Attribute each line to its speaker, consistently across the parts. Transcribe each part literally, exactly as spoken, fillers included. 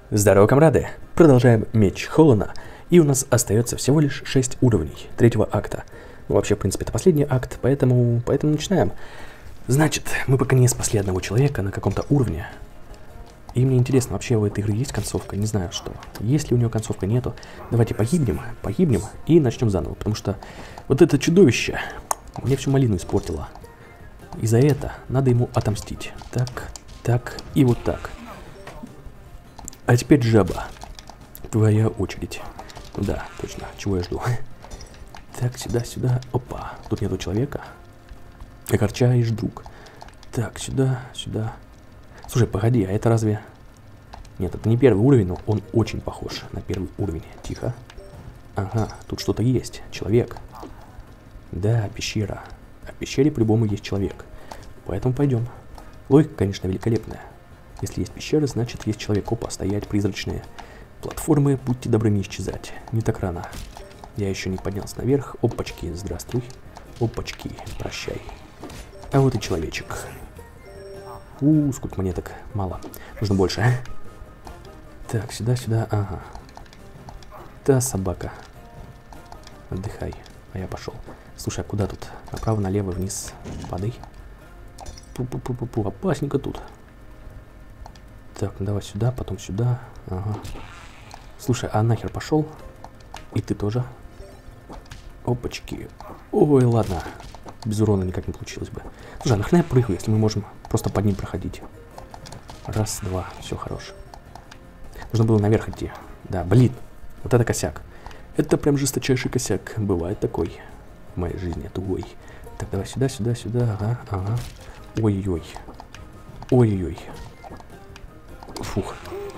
Speaker 1: Здорово, комрады! Продолжаем Меч Холлана, и у нас остается всего лишь шесть уровней третьего акта. Ну, вообще, в принципе, это последний акт, поэтому, поэтому начинаем. Значит, мы пока не спасли одного человека на каком-то уровне. И мне интересно, вообще у этой игры есть концовка? Не знаю, что. Есть ли у нее концовка, нету. Давайте погибнем, погибнем и начнем заново, потому что вот это чудовище мне всю малину испортило. И за это надо ему отомстить. Так, так и вот так. А теперь жаба. Твоя очередь. Да, точно. Чего я жду? Так, сюда, сюда. Опа. Тут нету человека. Огорчаешь, друг. Так, сюда, сюда. Слушай, погоди, а это разве... Нет, это не первый уровень, но он очень похож на первый уровень. Тихо. Ага, тут что-то есть. Человек. Да, пещера. А в пещере по-любому есть человек. Поэтому пойдем. Логика, конечно, великолепная. Если есть пещера, значит есть человек. Опа, стоять, призрачные платформы. Будьте добры не исчезать. Не так рано. Я еще не поднялся наверх. Опачки, здравствуй. Опачки, прощай. А вот и человечек. У, сколько монеток. Мало. Нужно больше. Так, сюда, сюда. Ага. Та собака. Отдыхай. А я пошел. Слушай, а куда тут? Направо, налево, вниз. Падай. Пу-пу-пу-пу-пу. Опасненько тут. Так, ну давай сюда, потом сюда. Ага. Слушай, а нахер пошел? И ты тоже. Опачки. Ой, ладно. Без урона никак не получилось бы. Слушай, а нахрена я прыгаю, если мы можем просто под ним проходить? Раз, два. Все, хорош. Нужно было наверх идти. Да, блин. Вот это косяк. Это прям жесточайший косяк. Бывает такой в моей жизни. Тугой. Так, давай сюда, сюда, сюда. Ага, ага. Ой-ой-ой. Ой-ой-ой. Фух.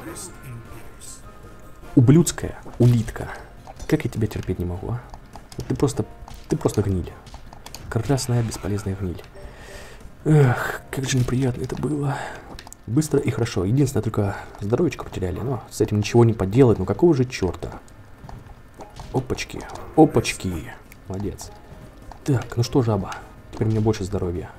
Speaker 1: Ублюдская улитка. Как я тебя терпеть не могу, а? Ты просто, ты просто гниль. Красная бесполезная гниль. Эх, как же неприятно это было. Быстро и хорошо. Единственное, только здоровечко потеряли. Но с этим ничего не поделать. Ну какого же черта? Опачки. Опачки. Молодец. Так, ну что, жаба? Теперь у меня больше здоровья.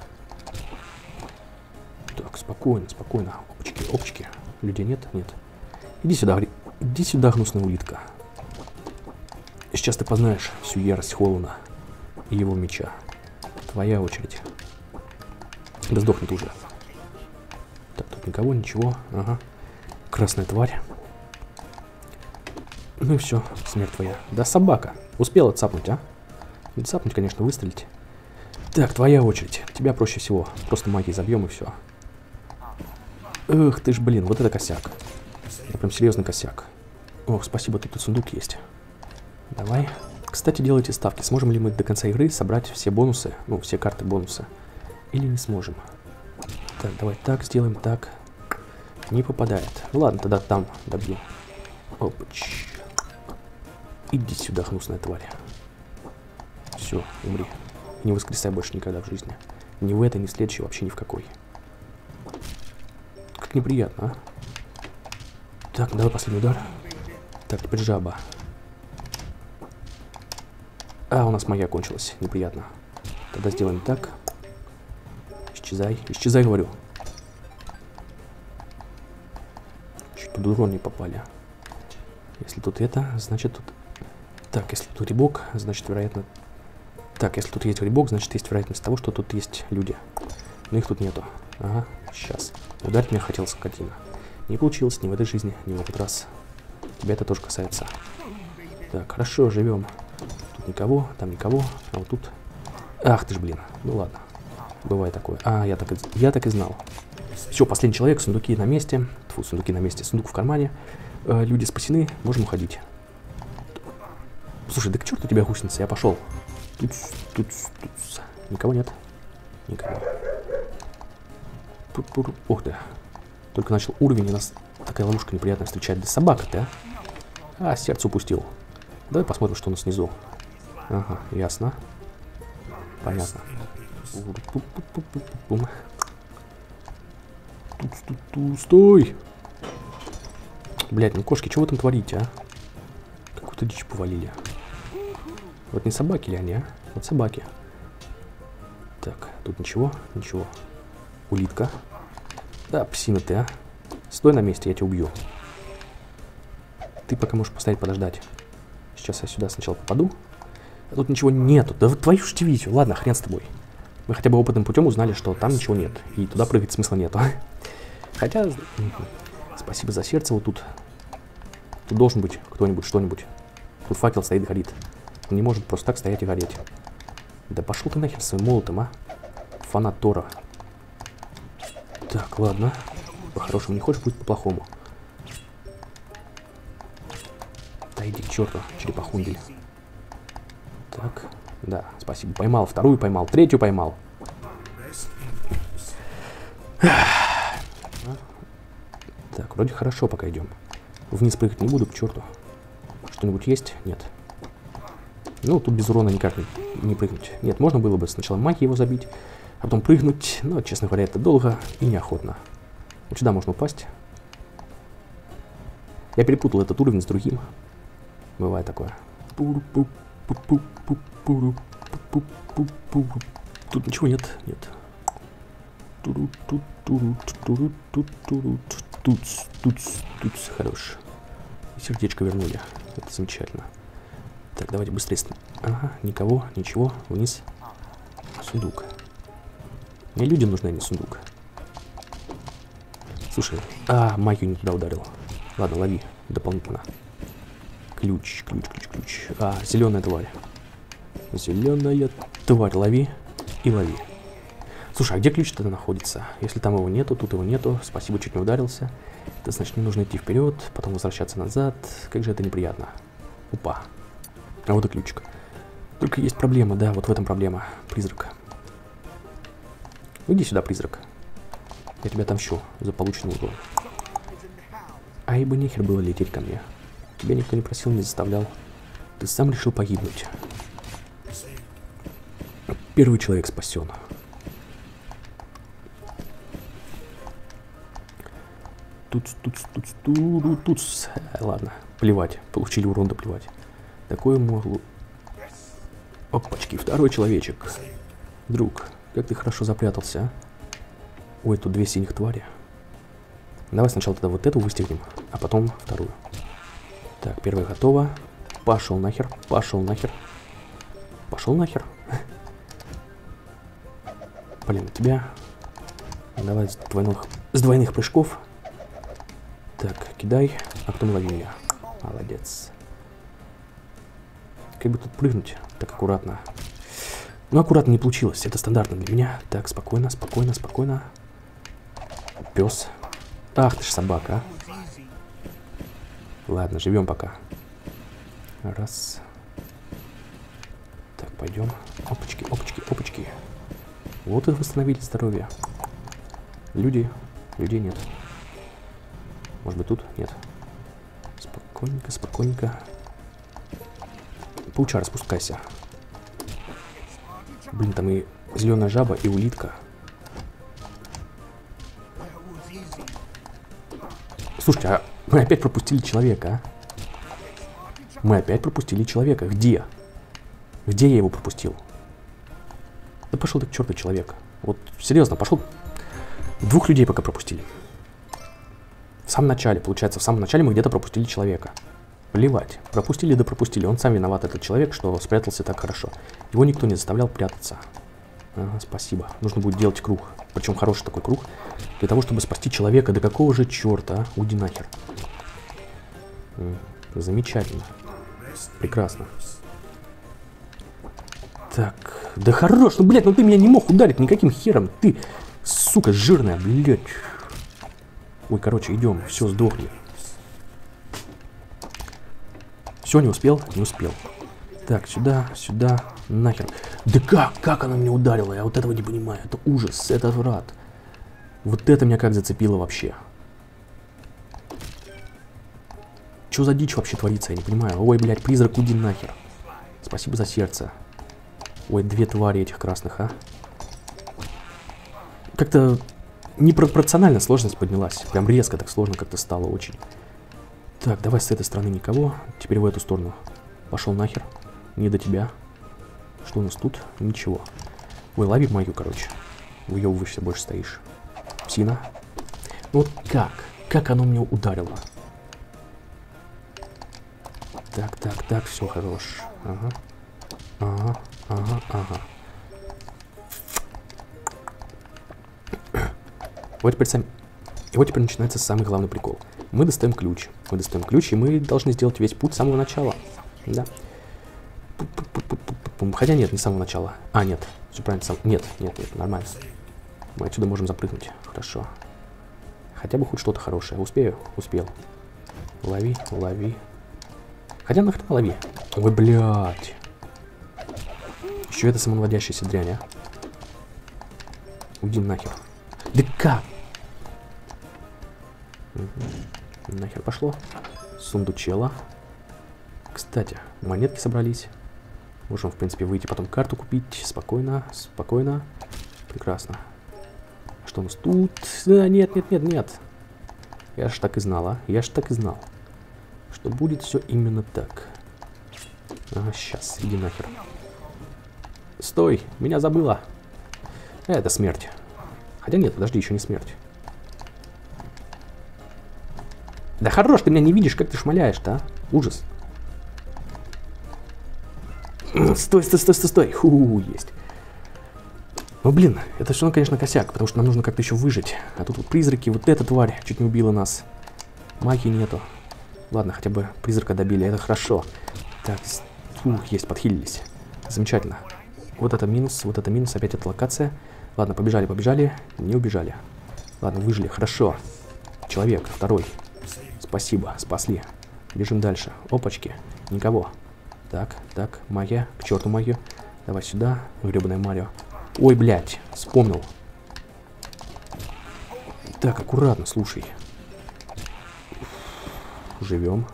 Speaker 1: Так, спокойно, спокойно. Опачки, опачки. Людей нет? Нет. Иди сюда, иди сюда, гнусная улитка. Сейчас ты познаешь всю ярость Холлана и его меча. Твоя очередь. Да сдохнет уже. Так, тут никого, ничего. Ага. Красная тварь. Ну и все, смерть твоя. Да собака. Успела цапнуть, а? Не цапнуть, конечно, выстрелить. Так, твоя очередь. Тебя проще всего. Просто магией забьем и все. Эх ты ж, блин, вот это косяк. Это прям серьезный косяк. Ох, спасибо, тут сундук есть. Давай. Кстати, делайте ставки. Сможем ли мы до конца игры собрать все бонусы? Ну, все карты бонуса. Или не сможем? Так, давай так сделаем, так. Не попадает. Ну ладно, тогда там добью. Опач. Иди сюда, гнусная тварь. Все, умри. Не воскресай больше никогда в жизни. Ни в этой, ни в следующей, вообще ни в какой. Как неприятно, а? Так, давай последний удар. Так, теперь жаба. А, у нас магия кончилась. Неприятно. Тогда сделаем так. Исчезай. Исчезай, говорю. Чуть под урон не попали. Если тут это, значит тут... Так, если тут грибок, значит, вероятно... Так, если тут есть грибок, значит, есть вероятность того, что тут есть люди. Но их тут нету. Ага, сейчас. Ударить меня хотел скотина. Не получилось ни в этой жизни, ни в этот раз. Тебя это тоже касается. Так, хорошо, живем. Тут никого, там никого, а вот тут... Ах ты ж, блин. Ну ладно. Бывает такое. А, я так и, я так и знал. Все, последний человек, сундуки на месте. Тьфу, сундуки на месте, сундук в кармане. Э, люди спасены, можем уходить. Слушай, да к черту тебя гусеница, я пошел. Тут, тут, тут. Никого нет. Никого. Ух ты. Только начал уровень, и нас такая ловушка неприятная встречает. Да собака ты, а? А, сердце упустил. Давай посмотрим, что у нас снизу. Ага, ясно. Понятно. Стой! Блять, ну кошки, что вы там творите, а? Какую-то дичь повалили. Вот не собаки ли они, а? Вот собаки. Так, тут ничего, ничего. Улитка. Да, псина ты, а? Стой на месте, я тебя убью. Ты пока можешь постоять, подождать. Сейчас я сюда сначала попаду. А тут ничего нету. Да вот твою ж дивизию. Ладно, хрен с тобой. Мы хотя бы опытным путем узнали, что там ничего нет. И туда прыгать смысла нету. Хотя, спасибо за сердце. Вот тут, тут должен быть кто-нибудь, что-нибудь. Тут факел стоит и горит. Он не может просто так стоять и гореть. Да пошел ты нахер своим молотом, а? Фанат Тора. Так, ладно. По-хорошему не хочешь, будет по-плохому. Да иди к черту, черепахундель. Так, да, спасибо. Поймал вторую, поймал третью, поймал. Так, вроде хорошо пока идем. Вниз прыгать не буду, к черту. Что-нибудь есть? Нет. Ну, тут без урона никак не, не прыгнуть. Нет, можно было бы сначала магией его забить, а потом прыгнуть. Но, честно говоря, это долго и неохотно. Вот сюда можно упасть. Я перепутал этот уровень с другим. Бывает такое. Тут ничего нет, нет. Тут, тут, тут, тут, тут, хорош. Сердечко вернули. Это замечательно. Так, давайте быстрее. Ага, никого, ничего, вниз. Сундук. Мне людям нужны, а не сундук. Слушай, а, магию не туда ударил. Ладно, лови дополнительно. Ключ, ключ, ключ, ключ. А, зеленая тварь. Зеленая тварь, лови и лови. Слушай, а где ключ тогда находится? Если там его нету, тут его нету. Спасибо, чуть не ударился. Это значит, мне нужно идти вперед, потом возвращаться назад. Как же это неприятно. Упа. А вот и ключик. Только есть проблема, да, вот в этом проблема. Призрак. Иди сюда, призрак. Я тебя отомщу за полученный урон. А ибо нехер было лететь ко мне. Тебя никто не просил, не заставлял. Ты сам решил погибнуть. Первый человек спасен. Тут, тут, тут, тут, тут. Ладно, плевать. Получили урон, да плевать. Такое могло... Опачки, второй человечек. Друг, как ты хорошо запрятался, а? Ой, тут две синих твари. Давай сначала тогда вот эту выстегнем, а потом вторую. Так, первая готова. Пошел нахер, пошел нахер. Пошел нахер. Блин, тебя... Давай с двойных, с двойных прыжков. Так, кидай, а потом лови меня. Молодец. Как бы тут прыгнуть так аккуратно. Ну, аккуратно не получилось. Это стандартно для меня. Так, спокойно, спокойно, спокойно. Пес. Ах ты ж собака, а. Ладно, живем пока. Раз. Так, пойдем. Опачки, опачки, опачки. Вот и восстановили здоровье. Люди. Людей нет. Может быть, тут? Нет. Спокойненько, спокойненько. Паучара, спускайся. Блин, там и зеленая жаба, и улитка. Слушайте, а мы опять пропустили человека, а? Мы опять пропустили человека. Где? Где я его пропустил? Да пошел ты к черту, человек. Вот, серьезно, пошел. Двух людей пока пропустили. В самом начале, получается, в самом начале мы где-то пропустили человека. Плевать. Пропустили да пропустили. Он сам виноват, этот человек, что спрятался так хорошо. Его никто не заставлял прятаться. Ага, спасибо. Нужно будет делать круг. Причем хороший такой круг. Для того, чтобы спасти человека. Да какого же черта, а? Уйди нахер. М-м, замечательно. Прекрасно. Так. Да хорош. Ну, блядь, ну ты меня не мог ударить никаким хером. Ты, сука, жирная, блядь. Ой, короче, идем. Все, сдохли. Все, не успел? Не успел. Так, сюда, сюда, нахер. Да как? Как она меня ударила? Я вот этого не понимаю. Это ужас, это отврат. Вот это меня как зацепило вообще. Что за дичь вообще творится? Я не понимаю. Ой, блядь, призрак, уйди нахер. Спасибо за сердце. Ой, две твари этих красных, а. Как-то непропорционально сложность поднялась. Прям резко так сложно как-то стало очень. Так, давай с этой стороны никого. Теперь в эту сторону. Пошел нахер. Не до тебя. Что у нас тут? Ничего. Ой, лови магию, короче. Выебываешься, больше стоишь. Псина. Ну вот как? Как оно меня ударило? Так, так, так, все хорош. Ага. Ага, ага, ага. Вот теперь сам... И вот теперь начинается самый главный прикол. Мы достаем ключ. Мы достаем ключ, и мы должны сделать весь путь с самого начала. Да. Хотя нет, не с самого начала. А, нет. Все правильно. Сам... Нет, нет, нет, нормально. Мы отсюда можем запрыгнуть. Хорошо. Хотя бы хоть что-то хорошее. Успею? Успел. Лови, лови. Хотя нахрена лови. Ой, блядь. Еще это самонаводящаяся дрянь, а. Уйди нахер. Да как? Угу. Нахер пошло. Сундучела. Кстати, монетки собрались. Можем, в принципе, выйти, потом карту купить. Спокойно, спокойно. Прекрасно. А что у нас тут? А, нет, нет, нет, нет. Я ж так и знала. Я ж так и знал. Что будет все именно так. А, сейчас, иди нахер. Стой, меня забыла. Это смерть. Хотя нет, подожди, еще не смерть. Да хорош, ты меня не видишь, как ты шмаляешь-то, а? Ужас. Стой, стой, стой, стой, стой. Ху, есть. Ну, блин, это все, конечно, косяк, потому что нам нужно как-то еще выжить. А тут вот призраки, вот эта тварь чуть не убила нас. Магии нету. Ладно, хотя бы призрака добили, это хорошо. Так, ух, есть, подхилились. Замечательно. Вот это минус, вот это минус, опять эта локация. Ладно, побежали, побежали, не убежали. Ладно, выжили, хорошо. Человек, второй. Спасибо, спасли. Бежим дальше. Опачки, никого. Так, так, магия, к черту магию. Давай сюда, гребаная Марио. Ой, блядь, вспомнил. Так, аккуратно, слушай. Живем.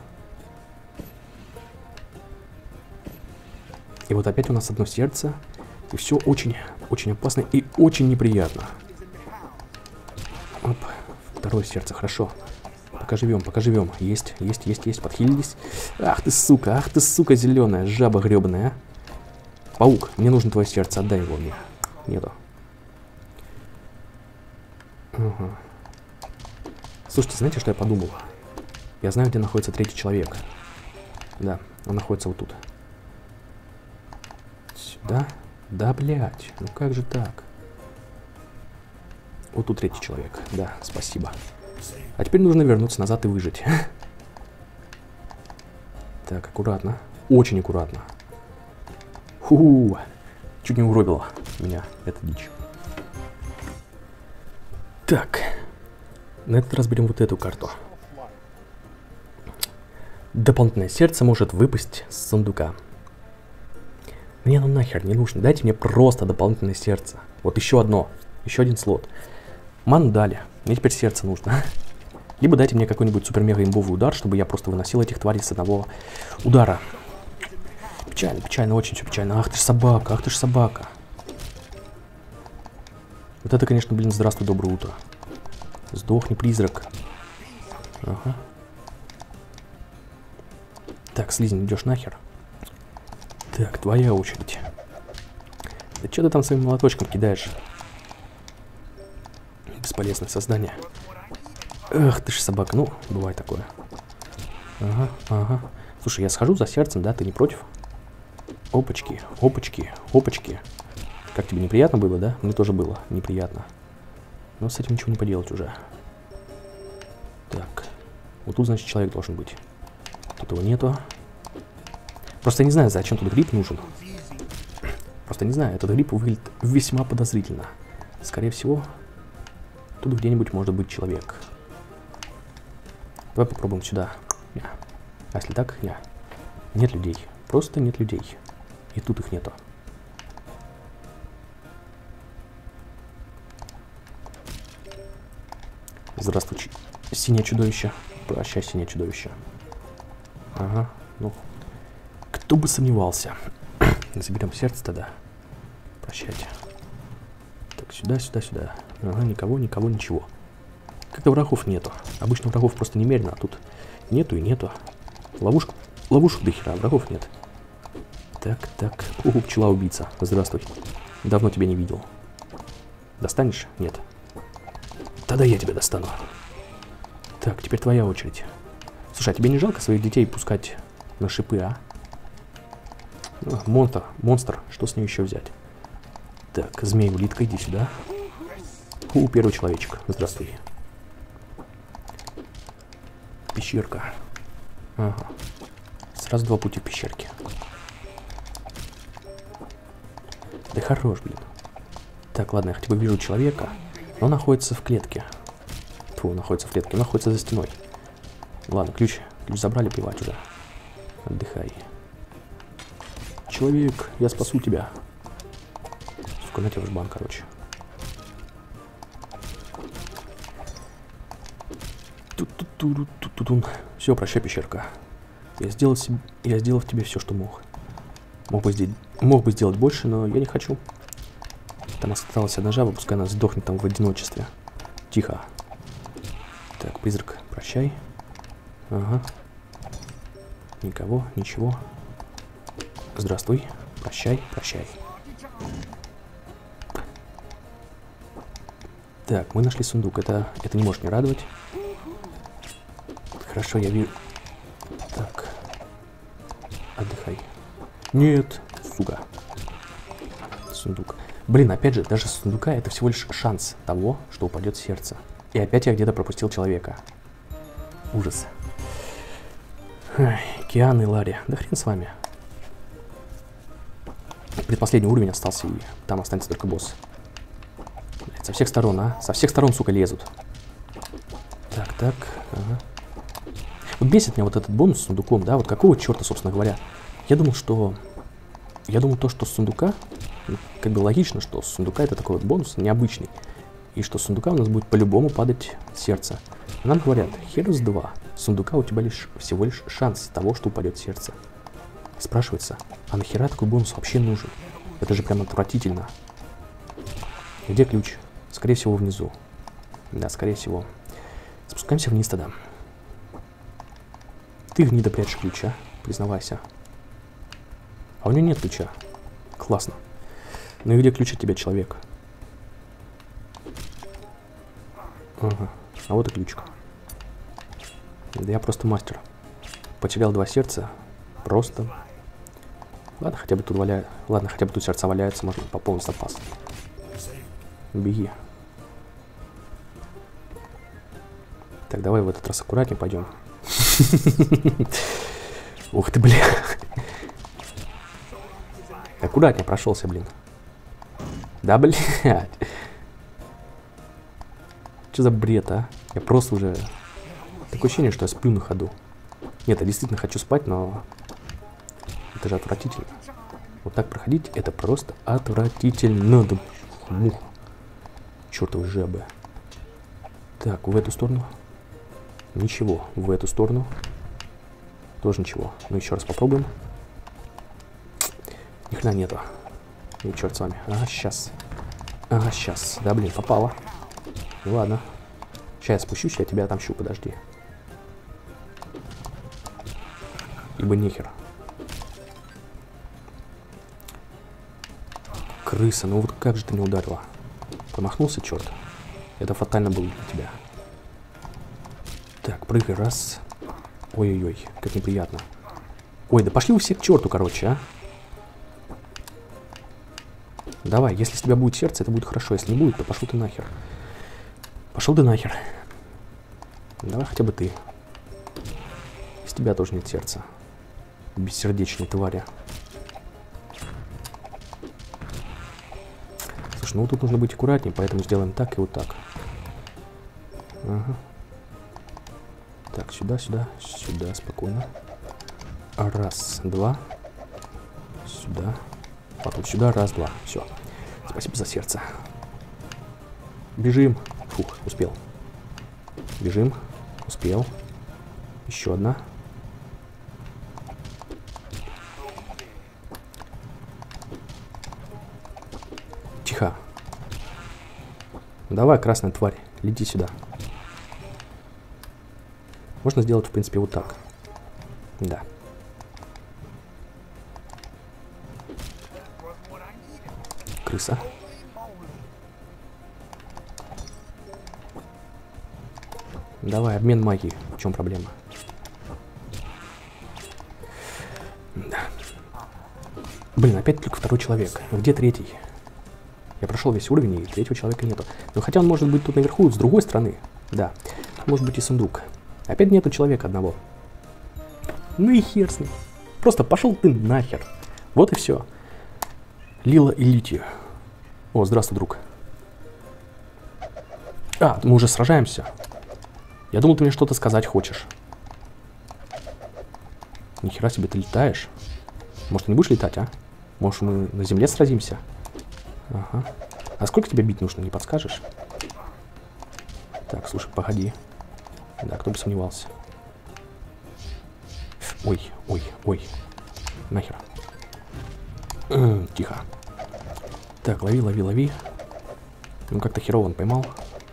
Speaker 1: И вот опять у нас одно сердце. И все очень, очень опасно и очень неприятно. Оп, второе сердце, хорошо. Пока живем, пока живем. Есть, есть, есть, есть, подхилились. Ах ты, сука, ах ты, сука, зеленая, жаба гребаная, а. Паук, мне нужно твое сердце, отдай его мне. Нету. Угу. Слушайте, знаете, что я подумал? Я знаю, где находится третий человек. Да, он находится вот тут. Сюда. Да, блядь, ну как же так? Вот тут третий человек. Да, спасибо. А теперь нужно вернуться назад и выжить. Так, аккуратно. Очень аккуратно. Фу, чуть не угробила меня эта дичь. Так, на этот раз берем вот эту карту. Дополнительное сердце может выпасть с сундука. Мне оно нахер не нужно. Дайте мне просто дополнительное сердце. Вот еще одно. Еще один слот. Ману дали. Мне теперь сердце нужно. Либо дайте мне какой-нибудь супер-мега-имбовый удар, чтобы я просто выносил этих тварей с одного удара. Печально, печально, очень все печально. Ах ты ж собака, ах ты ж собака. Вот это, конечно, блин, здравствуй, доброе утро. Сдохни, призрак. Ага. Так, слизень, идешь нахер. Так, твоя очередь. Да что ты там своим молоточком кидаешь? Бесполезное создание. Эх, ты ж собака. Ну, бывает такое. Ага, ага. Слушай, я схожу за сердцем, да? Ты не против? Опачки, опачки, опачки. Как тебе неприятно было, да? Мне тоже было неприятно. Но с этим ничего не поделать уже. Так. Вот тут, значит, человек должен быть. Тут его нету. Просто я не знаю, зачем тут гриб нужен. Просто не знаю, этот гриб выглядит весьма подозрительно. Скорее всего, тут где-нибудь может быть человек. Давай попробуем сюда. Не. А если так? Не. Нет людей. Просто нет людей. И тут их нету. Здравствуй, синее чудовище. Прощай, синее чудовище. Ага, ну... Кто бы сомневался. Заберем сердце тогда. Прощайте. Так, сюда, сюда, сюда. Ага, никого, никого, ничего. Как-то врагов нету. Обычно врагов просто немерено, а тут нету и нету. Ловушка, ловушек до хера, а врагов нет. Так, так. Уху, пчела-убийца. Здравствуй. Давно тебя не видел. Достанешь? Нет. Тогда я тебя достану. Так, теперь твоя очередь. Слушай, а тебе не жалко своих детей пускать на шипы, а? Ну, монстр, монстр, что с ней еще взять? Так, змей-улитка, иди сюда. У, первый человечек, здравствуй. Пещерка. Ага. Сразу два пути в пещерке. Да хорош, блин. Так, ладно, я хотя бы вижу человека, но он находится в клетке. Фу, он находится в клетке, он находится за стеной. Ладно, ключ, ключ забрали, плевать уже. Отдыхай. Человек, я спасу тебя. Сука, на тебя жбан, короче. Все, прощай, пещерка. Я сделал, себе, я сделал в тебе все, что мог. Мог бы, сделать, мог бы сделать больше, но я не хочу. Там осталась одна жаба, пускай она сдохнет там в одиночестве. Тихо. Так, призрак, прощай. Ага. Никого, ничего. Здравствуй. Прощай, прощай. Так, мы нашли сундук. Это, это не может не радовать. Хорошо, я вижу. Так. Отдыхай. Нет, сука. Сундук. Блин, опять же, даже с сундука это всего лишь шанс того, что упадет сердце. И опять я где-то пропустил человека. Ужас. Ай, Киан и Ларри. Да хрен с вами. Предпоследний уровень остался, и там останется только босс. Блядь, со всех сторон, а? Со всех сторон, сука, лезут. Так, так. Ага. Вот бесит меня вот этот бонус с сундуком, да? Вот какого черта, собственно говоря? Я думал, что... Я думал, то, что с сундука... Ну, как бы логично, что с сундука это такой вот бонус необычный. И что с сундука у нас будет по-любому падать сердце. Нам говорят, Херус два. С сундука у тебя лишь всего лишь шанс того, что упадет сердце. Спрашивается, а нахера такой бонус вообще нужен? Это же прям отвратительно. Где ключ? Скорее всего, внизу. Да, скорее всего. Спускаемся вниз тогда. Ты гнида прячешь ключа, признавайся. А у него нет ключа. Классно. Ну и где ключ от тебя, человек? Ага. А вот и ключик. Да я просто мастер. Потерял два сердца. Просто. Ладно, хотя бы тут валяют. Ладно, хотя бы тут сердца валяются, можно пополнить запас. Беги. Так, давай в этот раз аккуратнее пойдем. Ух ты, бля. Аккуратнее прошелся, блин. Да, блядь. Что за бред, а? Я просто уже... Такое ощущение, что я сплю на ходу. Нет, я действительно хочу спать, но... Это же отвратительно. Вот так проходить, это просто отвратительно. Да... Мух. Чёртовы жабы. Так, в эту сторону. Ничего. В эту сторону. Тоже ничего. Ну, еще раз попробуем. Ни хрена нету. Ну, черт с вами. Ага, сейчас. Ага, сейчас. Да, блин, попало. Ну, ладно. Сейчас я спущусь, я тебя отомщу, подожди. Ибо нехер. Крыса, ну вот как же ты не ударила? Промахнулся, черт. Это фатально было для тебя. Так, прыгай, раз. Ой-ой-ой, как неприятно. Ой, да пошли вы все к черту, короче, а. Давай, если с тебя будет сердце, это будет хорошо. Если не будет, то пошел ты нахер. Пошел ты нахер. Давай хотя бы ты. С тебя тоже нет сердца. Бессердечные твари. Слушай, ну тут нужно быть аккуратнее, поэтому сделаем так и вот так. Ага. Так, сюда, сюда, сюда, спокойно. Раз, два. Сюда. Потом сюда, раз, два. Все. Спасибо за сердце. Бежим. Фух, успел. Бежим. Успел. Еще одна. Тихо. Давай, красная тварь, лети сюда. Можно сделать, в принципе, вот так. Да. Крыса. Давай, обмен магией. В чем проблема? Блин, опять только второй человек. Где третий? Я прошел весь уровень, и третьего человека нету. Но хотя он может быть тут наверху, с другой стороны. Да. Тут может быть и сундук. Опять нету человека одного. Ну и хер с ним. Просто пошел ты нахер. Вот и все. Лила и Лития. О, здравствуй, друг. А, мы уже сражаемся. Я думал, ты мне что-то сказать хочешь. Нихера себе ты летаешь. Может, ты не будешь летать, а? Может, мы на земле сразимся? Ага. А сколько тебе бить нужно, не подскажешь? Так, слушай, погоди. Да, кто бы сомневался. Ой, ой, ой. Нахер. Тихо. Так, лови, лови, лови. Ну, как-то херово он поймал.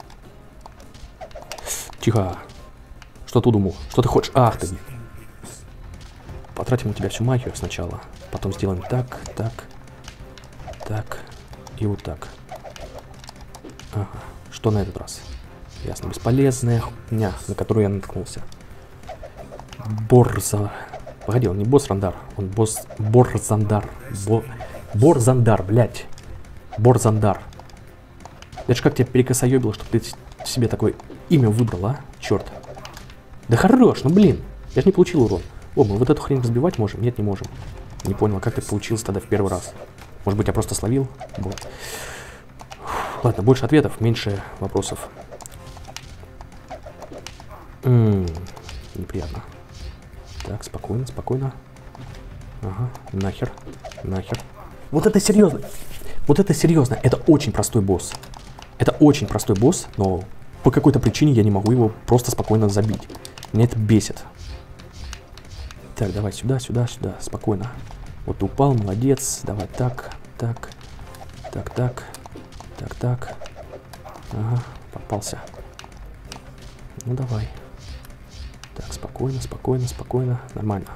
Speaker 1: Тихо. Что ты думал? Что ты хочешь? Ах ты. Потратим у тебя всю магию сначала. Потом сделаем так, так, так и вот так. Ага. Что на этот раз? Ясно. Бесполезная хуйня, на которую я наткнулся. Борза. Погоди, он не босс-рандар. Он босс... Борзандар. Бо... Борзандар, блядь. Борзандар. Это ж как тебя перекосоебило, чтобы ты себе такое имя выбрал, а? Черт. Да хорош, ну блин. Я же не получил урон. О, мы вот эту хрень разбивать можем? Нет, не можем. Не понял, как это получилось тогда в первый раз. Может быть, я просто словил? Вот. Ладно, больше ответов, меньше вопросов. М-м, неприятно. Так, спокойно, спокойно. Ага, нахер, нахер. Вот это серьезно. Вот это серьезно. Это очень простой босс. Это очень простой босс, но по какой-то причине я не могу его просто спокойно забить. Меня это бесит. Так, давай сюда, сюда, сюда, спокойно. Вот ты упал, молодец. Давай так, так, так, так, так, так. Ага, попался. Ну давай. Так, спокойно, спокойно, спокойно. Нормально.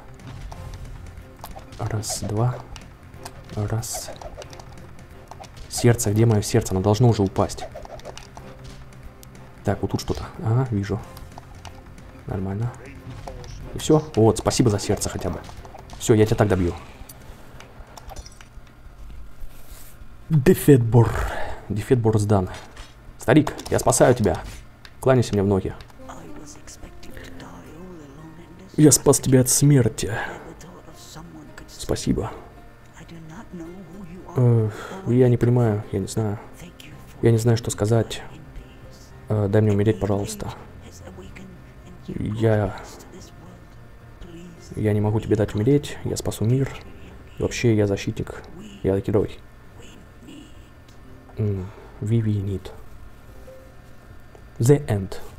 Speaker 1: Раз, два. Раз. Сердце, где мое сердце? Оно должно уже упасть. Так, вот тут что-то. Ага, вижу. Нормально. И все. Вот, спасибо за сердце хотя бы. Все, я тебя так добью. Дефетбор. Дефетбор сдан. Старик, я спасаю тебя. Кланяйся мне в ноги. Я спас тебя от смерти. Спасибо. Э, я не понимаю, я не знаю. Я не знаю, что сказать. Э, дай мне умереть, пожалуйста. Я... Я не могу тебе дать умереть. Я спасу мир. И вообще, я защитник. Я герой. Mm, we, we need. The end.